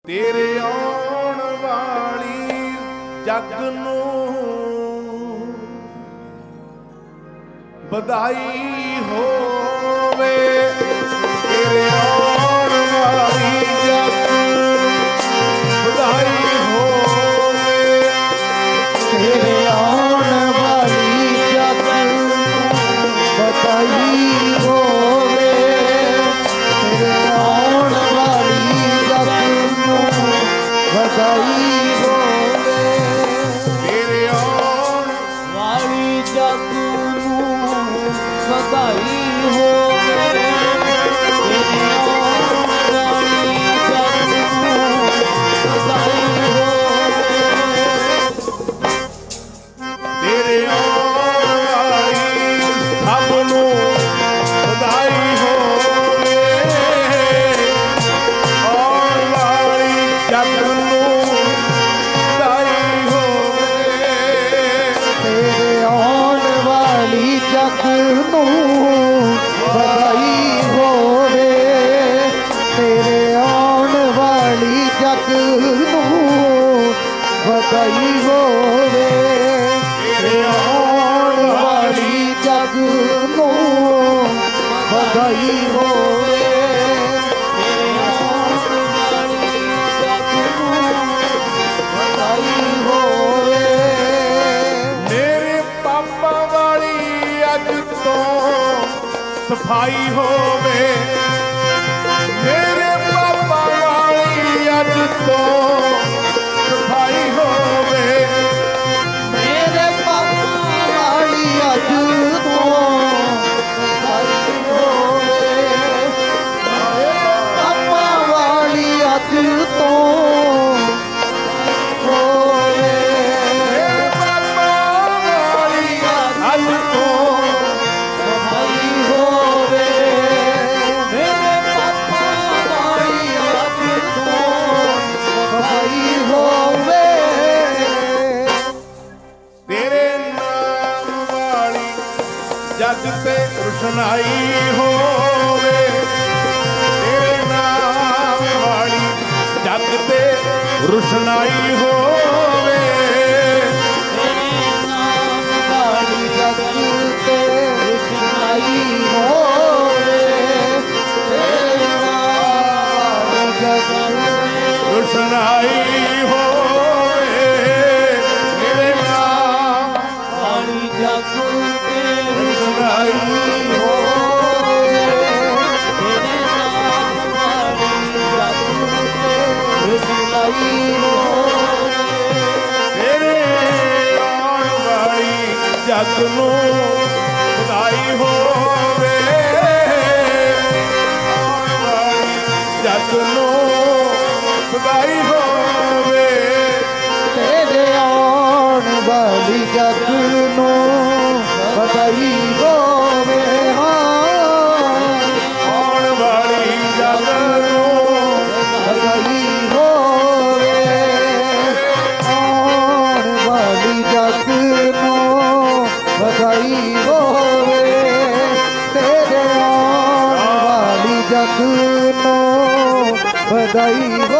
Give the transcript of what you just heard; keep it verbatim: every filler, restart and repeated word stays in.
तेरे आउण वाली जग नूं बधाई होवे। तेरे आउण वाली जग बधाई होवे। तेरे आउण वाली जग बधाई होवे। तेरे आउण वाली जग बधाई होवे। तेरे आउण वाली जग बधाई होवे। तेरे आउण वाली जग बधाई होवे। तेरे आउण वाली सब नूं बधाई होवे। आउण वाली जग नूं बधाई होवे। तेरे आउण वाली जग नूं बधाई होवे। तेरे आउण वाली जग नूं बधाई होवे। तेरे आउण वाली जग नूं बधाई होवे। तेरे आउण वाली जग नूं बधाई होवे। मेरे पापा वाली अज तो सफाई होवे। मेरे पापा वाली अज तो सफाई होवे। मेरे पापा वाली अज तो सफाई होवे। मेरे पापा वाली अज तो होवे। मेरे पापा वाली अज तो सफाई होवे। मेरे पापा वाली अज तो सफाई होवे। तेरे नाम वाली जग ते रोशनाई होवे। तेरे नाम वाली जग ते रोशनाई होवे। तेरे नाम वाली जग ते रोशनाई होवे। तेरे नाम वाली जग रोशनाई होवे। तेरे नाम वाली जग ते रोशनाई होवे। तेरे नाम वाली जग ते रोशनाई होवे। तेरे आउण वाली जग नूं बधाई होवे। आउण वाली जग नूं बधाई होवे। तेरे आउण वाली जग नूं बधाई होवे। आउण वाली जग नूं बधाई होवे। आउण वाली जग नूं बधाई होवे। तेरे आउण वाली जग नूं बधाई